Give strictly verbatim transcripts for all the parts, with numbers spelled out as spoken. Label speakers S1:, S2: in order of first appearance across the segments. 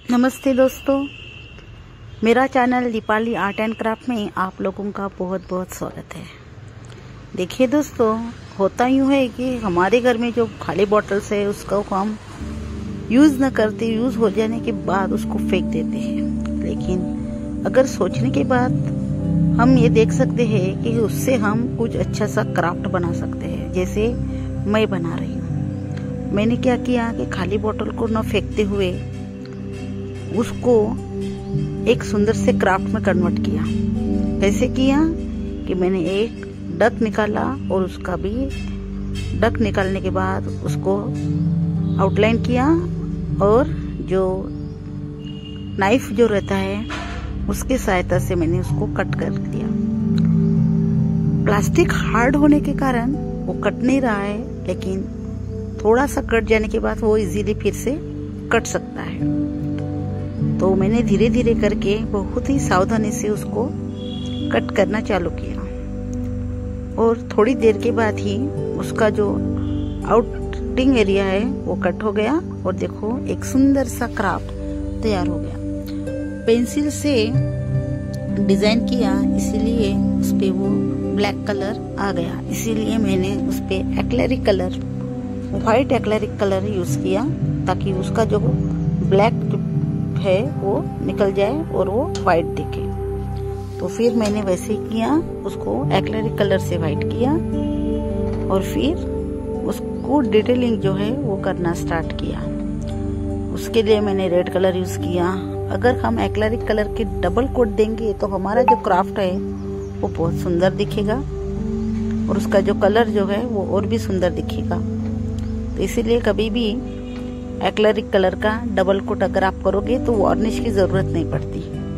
S1: नमस्ते दोस्तों, मेरा channel Deepali art and craft में आप लोगों का बहुत बहुत स्वागत है। देखिए दोस्तों, होता यूँ है कि हमारे घर में जो खाली बॉटल्स है उसका हम यूज़ न करते, यूज़ हो जाने के बाद उसको फेंक देते हैं। लेकिन अगर सोचने के बाद हम ये देख सकते हैं कि उससे हम कुछ अच्छा सा क्राफ्ट बना सकते हैं। जैसे मैं बना रही हूँ, मैंने क्या किया कि खाली बॉटल को न फेंकते हुए उसको एक सुंदर से क्राफ्ट में कन्वर्ट किया। कैसे किया कि मैंने एक डक निकाला और उसका भी डक निकालने के बाद उसको आउटलाइन किया और जो नाइफ जो रहता है उसकी सहायता से मैंने उसको कट कर दिया। प्लास्टिक हार्ड होने के कारण वो कट नहीं रहा है, लेकिन थोड़ा सा कट जाने के बाद वो इजीली फिर से कट सकता है। तो मैंने धीरे धीरे करके बहुत ही सावधानी से उसको कट करना चालू किया और थोड़ी देर के बाद ही उसका जो आउटिंग एरिया है वो कट हो गया और देखो एक सुंदर सा क्राफ्ट तैयार हो गया। पेंसिल से डिजाइन किया, इसीलिए उस पे वो ब्लैक कलर आ गया। इसीलिए मैंने उस पे acrylic colour, white acrylic colour use किया ताकि उसका जो ब्लैक है वो निकल जाए और वो व्हाइट दिखे। तो फिर मैंने वैसे ही किया, उसको एक्लेरिक कलर से व्हाइट किया और फिर उसको डिटेलिंग जो है वो करना स्टार्ट किया। उसके लिए मैंने रेड कलर यूज किया। अगर हम एक्लेरिक कलर के डबल कोट देंगे तो हमारा जो क्राफ्ट है वो बहुत सुंदर दिखेगा और उसका जो कलर जो है वो और भी सुंदर दिखेगा। तो इसीलिए कभी भी एक्लेरिक कलर का डबल कोट अगर आप करोगे तो वार्निश की जरूरत नहीं पड़ती।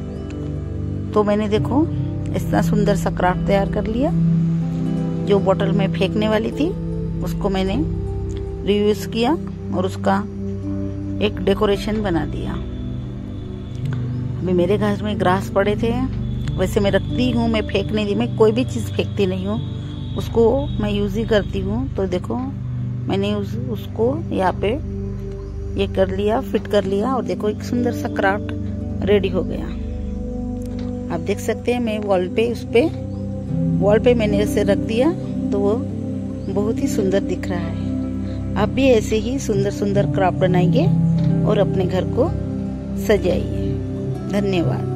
S1: तो मैंने देखो इतना सुंदर सा क्राफ्ट तैयार कर लिया। जो बोतल में फेंकने वाली थी उसको मैंने रीयूज किया और उसका एक डेकोरेशन बना दिया। अभी मेरे घर में ग्रास पड़े थे, वैसे मैं रखती हूँ, मैं फेंक नहीं दी, मैं कोई भी चीज़ फेंकती नहीं हूँ, उसको मैं यूज ही करती हूँ। तो देखो मैंने उस, उसको यहाँ पे ये कर लिया, फिट कर लिया और देखो एक सुंदर सा क्राफ्ट रेडी हो गया। आप देख सकते हैं मैं वॉल पे उस पे वॉल पे मैंने इसे रख दिया तो वो बहुत ही सुंदर दिख रहा है। आप भी ऐसे ही सुंदर सुंदर क्राफ्ट बनाइए और अपने घर को सजाइए। धन्यवाद।